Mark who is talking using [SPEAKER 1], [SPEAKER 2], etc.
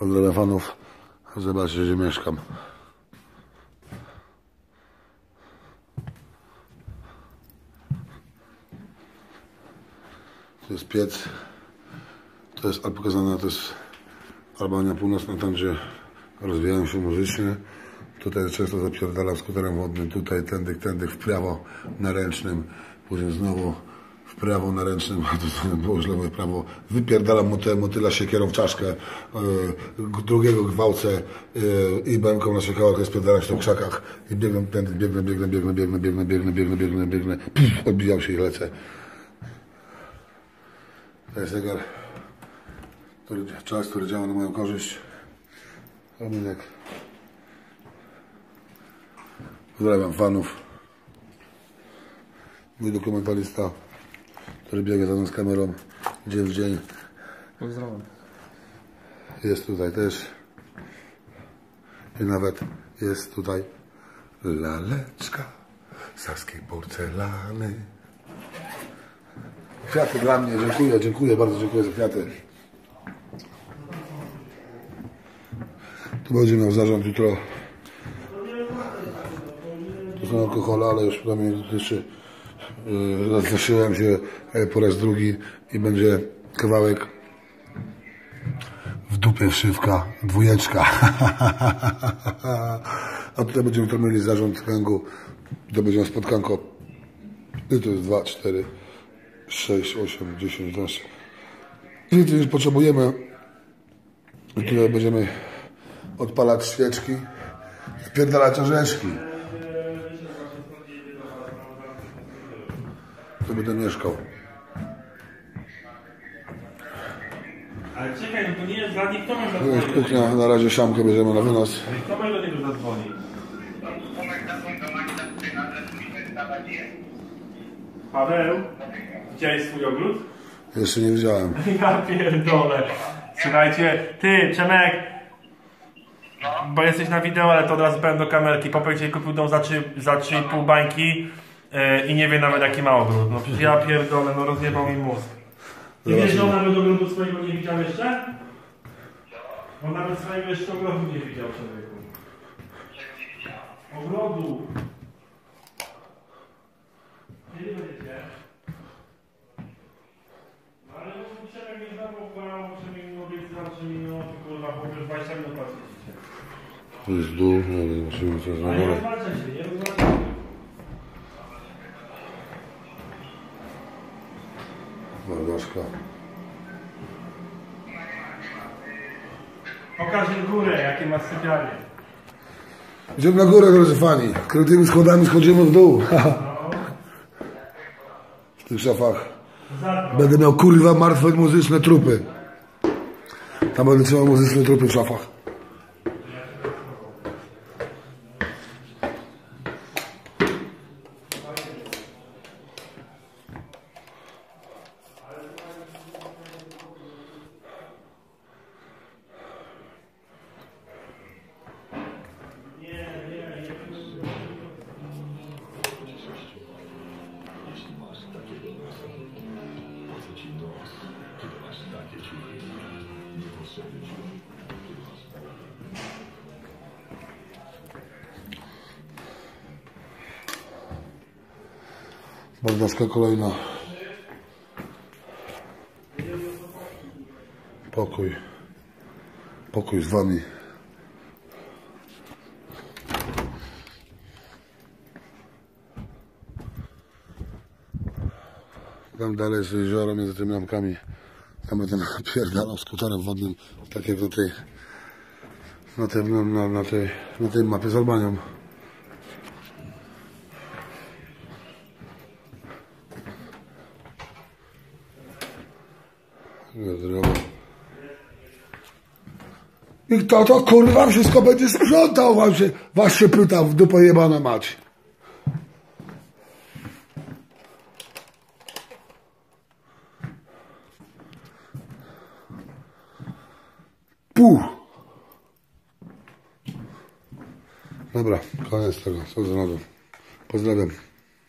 [SPEAKER 1] Pozdrawiam fanów. Zobaczcie, gdzie mieszkam. To jest piec. To jest pokazane, to jest Albania Północna, tam gdzie rozwijają się muzycznie. Tutaj często zapierdalam skuterem wodnym, tutaj tędy w prawo na ręcznym, później znowu w prawo na ręcznym, było źle moje prawo, wypierdalam motyla siekierą w czaszkę, drugiego gwałcę i bęką na siekałach spierdalam się w krzakach i biegnę tędy, biegnę, odbijam się i lecę. To jest zegar, który działa na moją korzyść. Rominek. Pozdrawiam fanów. Mój dokumentalista, który biega za mną z kamerą dzień w dzień.
[SPEAKER 2] Pozdrawiam.
[SPEAKER 1] Jest tutaj też. I nawet jest tutaj laleczka saskiej porcelany. Kwiaty dla mnie, dziękuję, bardzo dziękuję za kwiaty. Tu będzie miał zarząd jutro. To są alkohole, ale już dla mnie dotyczy. Zaszyłem się po raz drugi i będzie kawałek w dupie wszywka, 2. A tutaj będziemy to mieli zarząd gangu. To będzie spotkanko. I to jest 2, 4, 6, 8, 10, 12. Więcej niż potrzebujemy. I tutaj będziemy odpalać świeczki, wpierdalać orzeszki. Tu będę mieszkał.
[SPEAKER 3] Ale czekaj, no to nie jest dla nich, kto ma
[SPEAKER 1] Tu
[SPEAKER 3] zadzwonić?
[SPEAKER 1] jest kuchnia, na razie siamkę bierzemy na wynos.
[SPEAKER 3] Kto ma do niego zadzwonić? Paweł, widziałeś swój ogród?
[SPEAKER 1] Jeszcze nie widziałem.
[SPEAKER 3] Ja pierdolę. Słuchajcie, ty, Przemek, bo jesteś na wideo, ale to od razu powiem do kamerki. Popek dzisiaj kupił dom za 3,5 bańki i nie wie nawet jaki ma ogród. No przecież ja pierdolę, no rozjebał mi mózg. Nie wiesz, że on nawet ogrodu swojego nie widział jeszcze? On nawet swojego jeszcze ogrodu nie widział, człowieku. Ogrodu. Kiedy będziecie? No ale Przemek nie zamował, Przemek mi obiecał 3 minuty, kurwa, bo już 20 minut patrzycie.
[SPEAKER 1] Tu jest dół, no ale musimy coś na
[SPEAKER 3] Ale nie
[SPEAKER 1] dole.
[SPEAKER 3] rozważę się, nie rozważę się.
[SPEAKER 1] Margaszka.
[SPEAKER 3] Pokaż im górę, jakie ma sypialnie.
[SPEAKER 1] Idziemy na górę, drodzy fani. Krytymi schodami schodzimy w dół. W tych szafach będę miał kurwa martwe muzyczne trupy. Tam będę trzymał muzyczne trupy w szafach. Margaszka kolejna. Pokój. Pokój z wami. Tam dalej jest jezioro między tymi lampkami. Tam będę napierdalał skuterem wodnym, tak jak na tej mapie z Albanią. I kto to kurwa wszystko będzie sprzątał? Was się pytał, w dupę jebana mać. Puh. Dobra, koniec tego. Co za nowym. Pozdrawiam.